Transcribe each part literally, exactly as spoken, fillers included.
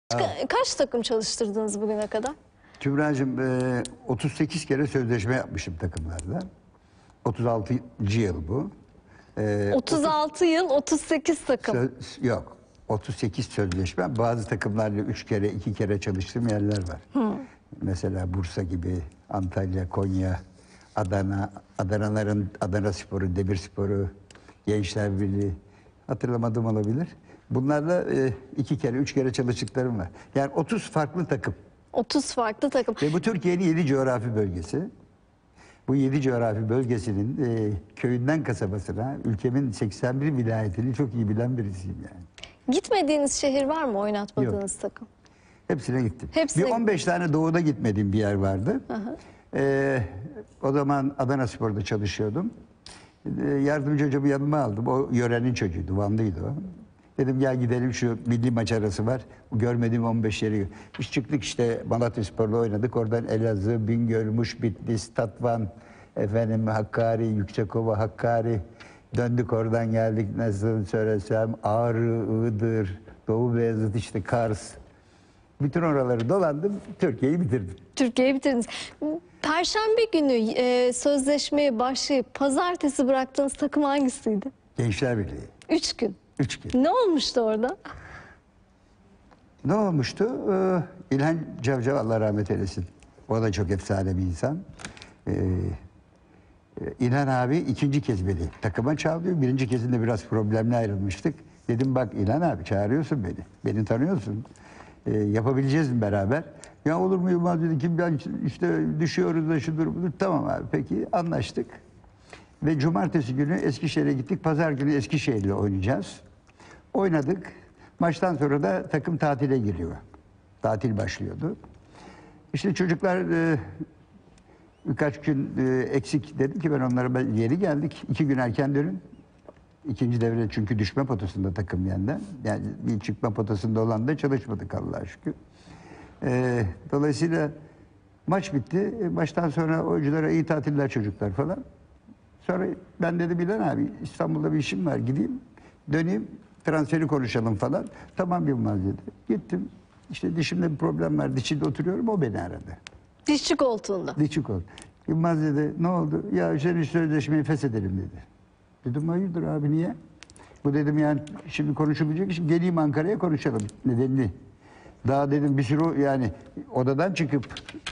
Ka- Kaç takım çalıştırdınız bugüne kadar? Kübra'cığım e, otuz sekiz kere sözleşme yapmışım takımlarda. otuz altıncı yıl bu. E, otuz altı yıl, otuz sekiz takım. söz, yok. otuz sekiz sözleşme. Bazı takımlarla üç kere, iki kere çalıştığım yerler var. Hı. Mesela Bursa gibi, Antalya, Konya, Adana, Adana'ların Adanasporu, Demirsporu, Gençler Birliği, hatırlamadığım olabilir. Bunlarla e, iki kere, üç kere çalıştıklarım var. Yani otuz farklı takım. otuz farklı takım. Ve bu Türkiye'nin yedi coğrafi bölgesi. Bu yedi coğrafi bölgesinin e, köyünden kasabasına, ülkemin seksen bir vilayetini çok iyi bilen birisiyim yani. Gitmediğiniz şehir var mı oynatmadığınız Yok. takım? Hepsine gittim. Hepsine bir on beş tane doğuda gitmediğim bir yer vardı. Hı hı. E, o zaman Adanaspor'da çalışıyordum. E, yardımcı hocamı yanıma aldım. O yörenin çocuğuydu, Vanlıydı o. Dedim gel gidelim, şu milli maç arası var. Görmediğim on beş yeri. Biz çıktık işte, Malatyaspor'la oynadık. Oradan Elazığ, Bingöl, Muş, Bitlis, Tatvan, efendim Hakkari, Yüksekova, Hakkari. Döndük oradan geldik, nasıl söylesem, Ağrı, Iğdır, Doğu Beyazıt, işte Kars. Bütün oraları dolandım, Türkiye'yi bitirdim. Türkiye'yi bitirdiniz. Perşembe günü e, sözleşmeye başlayıp pazartesi bıraktığınız takım hangisiydi? Gençler Birliği. Üç gün. Üç gün. Ne olmuştu orada? Ne olmuştu? Ee, İlhan Cavcav, Allah rahmet eylesin. O da çok efsane bir insan. Ee, İlhan abi ikinci kez beni takıma çağırıyor. Birinci kezinde biraz problemli ayrılmıştık. Dedim bak İlhan abi, çağırıyorsun beni. Beni tanıyorsun. Ee, yapabileceğiz mi beraber? Ya olur mu Yılmaz dedi ki, ben işte düşüyoruz da şudur budur. Tamam abi, peki, anlaştık. Ve cumartesi günü Eskişehir'e gittik. Pazar günü Eskişehir'le oynayacağız. Oynadık. Maçtan sonra da takım tatile giriyor. Tatil başlıyordu. İşte çocuklar e, birkaç gün e, eksik, dedim ki ben onlara, ben yeni geldik. İki gün erken dönün. İkinci devre çünkü düşme potasında takım yeniden. Yani bir çıkma potasında olan da çalışmadık Allah'a şükür. E, dolayısıyla maç bitti. E, maçtan sonra oyunculara iyi tatiller çocuklar falan. Sonra ben dedim Bilal abi, İstanbul'da bir işim var, gideyim, döneyim, transferi konuşalım falan. Tamam Yılmaz dedi. Gittim. İşte dişimde bir problem var. Dişinde oturuyorum. O beni aradı. Dişçi koltuğunda. Dişçi koltuğunda. Yılmaz dedi ne oldu? Ya senin sözleşmeyi feshedelim dedi. Dedim hayırdır abi, niye? Bu dedim yani şimdi konuşulmayacak iş. Geleyim Ankara'ya konuşalım nedenini. Daha dedim bir sürü, yani odadan çıkıp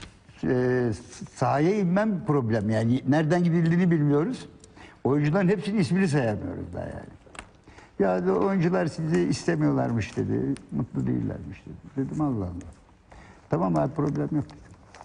e, sahaya inmem problem. Yani nereden gidildiğini bilmiyoruz. Oyuncuların hepsinin ismini sayamıyoruz daha yani. Ya da oyuncular sizi istemiyorlarmış dedi. Mutlu değillermiş dedi. Dedim Allah Allah. Tamam abi, problem yok dedim.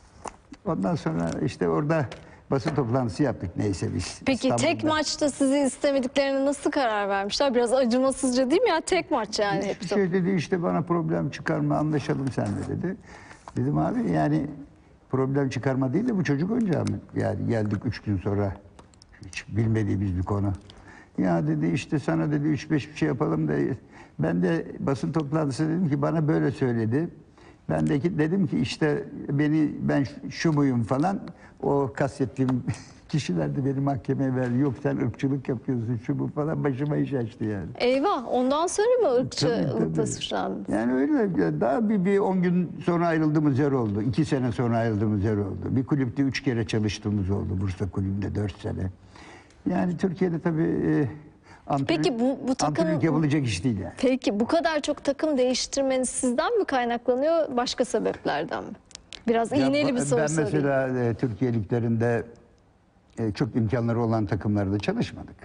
Ondan sonra işte orada basın toplantısı yaptık neyse biz. Peki İstanbul'da. tek maçta sizi istemediklerine nasıl karar vermişler? Biraz acımasızca değil mi ya? Tek maç yani Hiçbir hepsi. şey dedi, işte bana problem çıkarma, anlaşalım seninle dedi. Dedim abi yani problem çıkarma değil de bu çocuk oyuncağı mı? Yani geldik üç gün sonra, hiç bilmediğimiz bir konu. Ya dedi işte sana dedi üç beş bir şey yapalım da, ben de basın toplantısı dedim ki bana böyle söyledi. Ben de ki, dedim ki işte beni, ben şu muyum falan, o kastettiğim kişiler de beni mahkemeye verdi. Yok sen ırkçılık yapıyorsun şu bu falan, başıma iş açtı yani. Eyvah, ondan sonra mı Tabii, ırkçılıkla tabii. suçlandınız? Yani öyle, daha bir, bir on gün sonra ayrıldığımız yer oldu. İki sene sonra ayrıldığımız yer oldu. Bir kulüpte üç kere çalıştığımız oldu. Bursa kulübünde dört sene. Yani Türkiye'de tabii e, antrenör, Peki bu, bu takım... antrenörlük yapılacak iş değil yani. Peki bu kadar çok takım değiştirmeniz sizden mi kaynaklanıyor, başka sebeplerden mi? Biraz Ya iğneli bir soru ben sorayım. mesela e, Türkiye liglerinde e, çok imkanları olan takımlarda çalışmadık.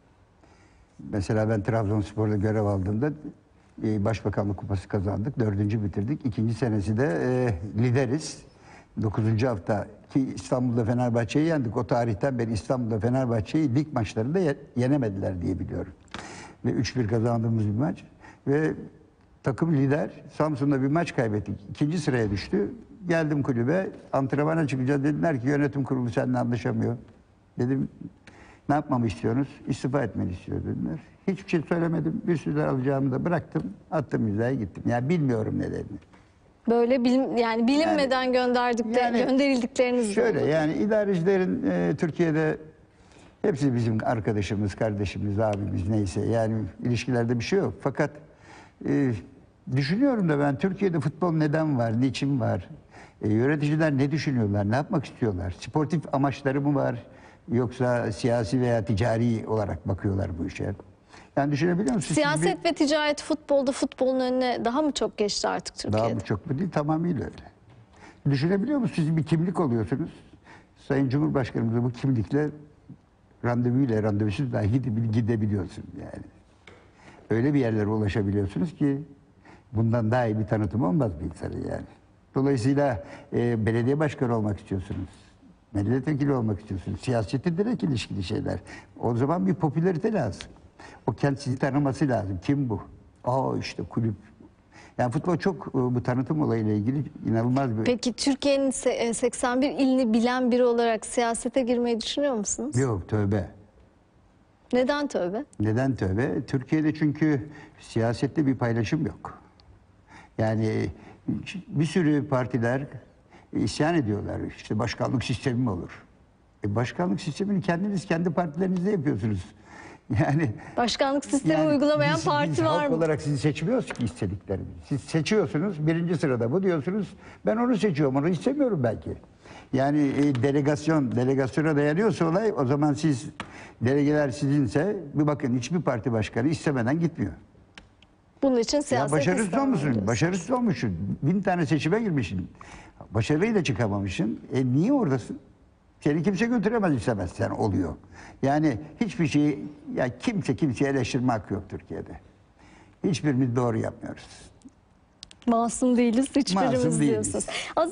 Mesela ben Trabzonspor'da görev aldığımda e, Başbakanlık Kupası kazandık. Dördüncü bitirdik. İkinci senesi de e, lideriz. Dokuzuncu hafta ki İstanbul'da Fenerbahçe'yi yendik. O tarihten beri İstanbul'da Fenerbahçe'yi lig maçlarında ye yenemediler diye biliyorum. Ve üç bir kazandığımız bir maç. Ve takım lider. Samsun'da bir maç kaybettik. İkinci sıraya düştü. Geldim kulübe. Antrenmana çıkacağız. Dediler ki yönetim kurulu seninle anlaşamıyor. Dedim ne yapmamı istiyorsunuz? İstifa etmeni istiyor dediler. Hiçbir şey söylemedim. Bir sürü alacağımı da bıraktım. Attım imzaya gittim. Yani bilmiyorum nedenini. Böyle bilim, yani bilinmeden Yani- gönderdikleri, yani gönderildikleriniz de Şöyle oldu. yani idarecilerin e, Türkiye'de hepsi bizim arkadaşımız, kardeşimiz, abimiz neyse. Yani ilişkilerde bir şey yok. Fakat e, Düşünüyorum da ben Türkiye'de futbol neden var, niçin var? E, yöneticiler ne düşünüyorlar, ne yapmak istiyorlar? Sportif amaçları mı var? Yoksa siyasi veya ticari olarak bakıyorlar bu işe? Yani düşünebiliyor musunuz? Siz Siyaset ve ticaret futbolda futbolun önüne daha mı çok geçti artık bir- Türkiye'de? daha mı çok mu değil, tamamıyla öyle. Düşünebiliyor musunuz? Siz bir kimlik oluyorsunuz. Sayın Cumhurbaşkanımıza bu kimlikle randevuyla randevusuz dahi gide- gidebiliyorsun yani. Öyle bir yerlere ulaşabiliyorsunuz ki bundan daha iyi bir tanıtım olmaz bir insanın yani. Dolayısıyla e, belediye başkanı olmak istiyorsunuz. Milletvekili olmak istiyorsunuz. Siyasetle direkt ilişkili şeyler. O zaman bir popülarite lazım. O kent sizi tanıması lazım. Kim bu? Aa işte kulüp. Yani futbol çok e, bu tanıtım olayıyla ilgili inanılmaz bir... Peki Türkiye'nin se- e, seksen bir ilini bilen biri olarak siyasete girmeyi düşünüyor musunuz? Yok tövbe. Neden tövbe? Neden tövbe? Türkiye'de çünkü siyasette bir paylaşım yok. Yani bir sürü partiler isyan ediyorlar. İşte başkanlık sistemi mi olur? E başkanlık sistemini kendiniz kendi partilerinizde yapıyorsunuz. Yani Başkanlık sistemi yani uygulamayan biz- parti biz var halk mı? olarak sizi seçmiyoruz ki istediklerimizi. Siz seçiyorsunuz, birinci sırada bu diyorsunuz. Ben onu seçiyorum, onu istemiyorum belki. Yani e, delegasyon, delegasyona dayanıyorsa olay, o zaman siz, delegeler sizinse, bir bakın hiçbir parti başkanı istemeden gitmiyor. Bunun için Ya siyaset başarısız istemem olmuşsun, diyorsunuz. başarısız olmuşsun. Bin tane seçime girmişsin. Başarıyla çıkamamışsın. E niye oradasın? Seni kimse götüremez istemez sen oluyor. Yani hiçbir şeyi, ya kimse kimseye eleştirme hakkı yok Türkiye'de. Hiçbirimiz doğru yapmıyoruz. Masum değiliz hiçbirimiz Masum değiliz. diyorsunuz. Az